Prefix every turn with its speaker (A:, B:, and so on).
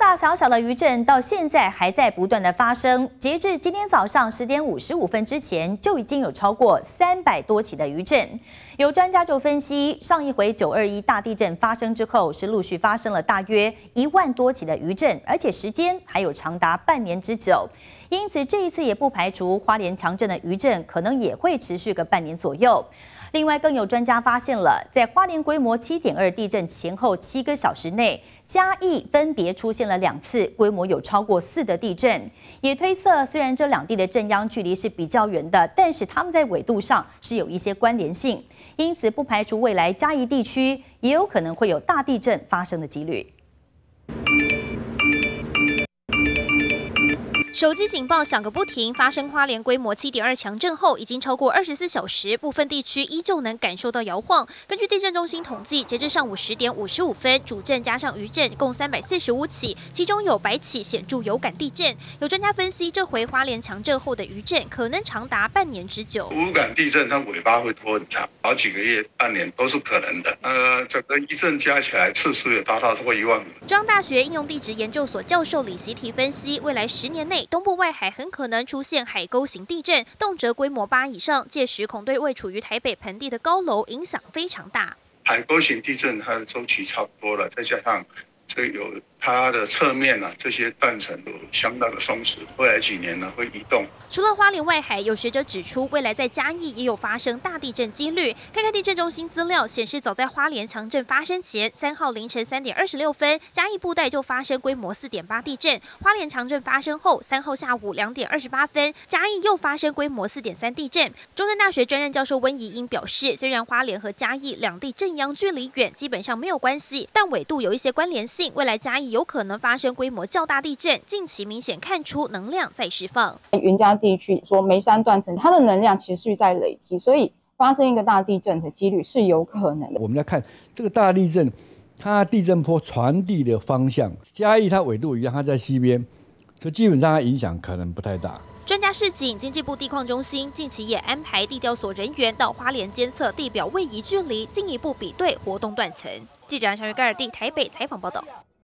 A: 大小小的余震到现在还在不断的发生。截至今天早上10点55分之前，就已经有超过300多起的余震。有专家就分析，上一回921大地震发生之后，是陆续发生了大约1万多起的余震，而且时间还有长达半年之久。因此，这一次也不排除花莲强震的余震可能也会持续个半年左右。另外，更有专家发现了，在花莲规模7.2地震前后7个小时内，嘉义分别出现了2次规模有超过4的地震。也推测，虽然这两地的震央距离是比较远的，但是它们在纬度上是有一些关联性，因此不排除未来嘉义地区也有可能会有大地震发生的几率。
B: 手机警报响个不停，发生花莲规模7.2强震后，已经超过24小时，部分地区依旧能感受到摇晃。根据地震中心统计，截至上午10点55分，主震加上余震共345起，其中有100起显著有感地震。有专家分析，这回花莲强震后的余震可能长达半年之久。
C: 无感地震它尾巴会拖很长，好几个月、半年都是可能的。整个一震加起来次数也达到超过1万。
B: 中央大学应用地质研究所教授李习提分析，未来10年内东部外海很可能出现海沟型地震，动辄规模8以上，届时恐对位处于台北盆地的高楼影响非常大。
C: 海沟型地震它的周期差不多了，再加上这有它的侧面这些断层有相当的松弛，未来几年会移动。
B: 除了花莲外海，有学者指出，未来在嘉义也有发生大地震几率。看看地震中心资料显示，早在花莲强震发生前，3号凌晨3点26分，嘉义布袋就发生规模4.8地震。花莲强震发生后，3号下午2点28分，嘉义又发生规模4.3地震。中正大学专任教授温怡英表示，虽然花莲和嘉义两地震央距离远，基本上没有关系，但纬度有一些关联性，未来嘉义有可能发生规模较大地震，近期明显看出能量在释放。
D: 云嘉地区说梅山断层，它的能量持续在累积，所以发生一个大地震的几率是有可能的。
E: 我们来看这个大地震，它地震波传递的方向，嘉义它纬度一样，它在西边，所以基本上它影响可能不太大。
B: 专家示警，经济部地矿中心近期也安排地调所人员到花莲监测地表位移距离，进一步比对活动断层。记者杨小鱼盖尔地台北采访报道。